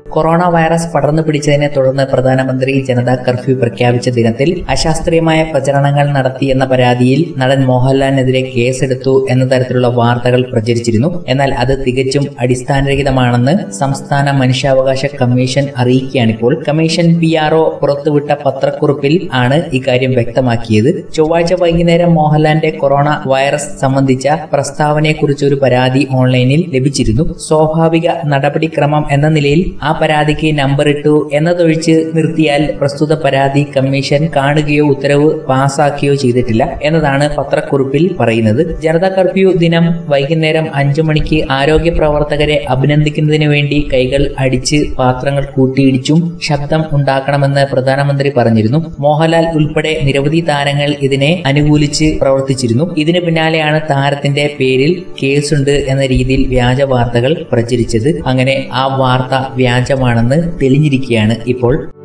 Corona virus പടർന്നു പിടിച്ചതിനെ തുടർന്ന് പ്രധാനമന്ത്രി ജനതാ കർഫ്യൂ പ്രഖ്യാപിച്ച ദിനത്തിൽ അശാസ്ത്രീയമായ പ്രചരണങ്ങൾ നടത്തിയെന്ന പരാതിയിൽ നടൻ മോഹൻലാലിനെതിരെ കേസെടുത്തു എന്ന തരത്തിലുള്ള വാർത്തകൾ പ്രചരിച്ചിരുന്നു. എന്നാൽ അത് തികച്ചും അടിസ്ഥാനരഹിതമാണെന്ന് സംസ്ഥാന മനുഷ്യാവകാശ കമ്മീഷൻ അറിയിക്കുകയാണിപ്പോൾ. കമ്മീഷൻ PRO പുറത്തുവിട്ട പത്രക്കുറിപ്പിൽ ആണ് ഇക്കാര്യം വ്യക്തമാക്കിയത്. ചൊവ്വാഴ്ച വൈകുന്നേരം മോഹൻലാലിന്റെ കൊറോണ വൈറസ് സംബന്ധിച്ച പ്രസ്താവനയെക്കുറിച്ച് ഒരു പരാതി ഓൺലൈനിൽ ലഭിച്ചിരുന്നു. സ്വാഭാവിക നടപടിക്രമം എന്ന നിലയിൽ ആ പരാതിക്ക് നമ്പർ ഇട്ടു എന്നതൊഴിച്ച് നിർത്തിയാൽ പ്രസ്തുത പരാതി കമ്മീഷൻ കാണുകയോ ഉത്തരവ് പാസാക്കുകയോ ചെയ്തിട്ടില്ല എന്നതാണ് പത്രക്കുറിപ്പിൽ പറയുന്നത്. ജനതാ കർഫ്യൂ ദിനം വൈകുന്നേരം 5 മണിക്ക് ആരോഗ്യ പ്രവർത്തകരെ അഭിനന്ദിക്കുന്നതിന് വേണ്ടി കൈകൾ അടിച്ച് പാത്രങ്ങൾ കൂട്ടിയിടിച്ചും ശബ്ദം ഉണ്ടാക്കണമെന്ന് പ്രധാനമന്ത്രി പറഞ്ഞിരുന്നു. മോഹൻലാൽ ഉൾപ്പെടെ നിരവധി താരങ്ങൾ ഇതിനെ അനുകൂലിച്ച് പ്രവർത്തിച്ചിരുന്നു. ഇതിന് പിന്നാലെയാണ് താരത്തിന്റെ പേരിൽ കേസുണ്ട് എന്ന രീതിയിൽ വ്യാജ വാർത്തകൾ പ്രചരിച്ചത്. അങ്ങനെ ആ വാർത്ത വ്യാജമാണെന്ന് തെളിഞ്ഞിരിക്കുകയാണ് ഇപ്പോൾ.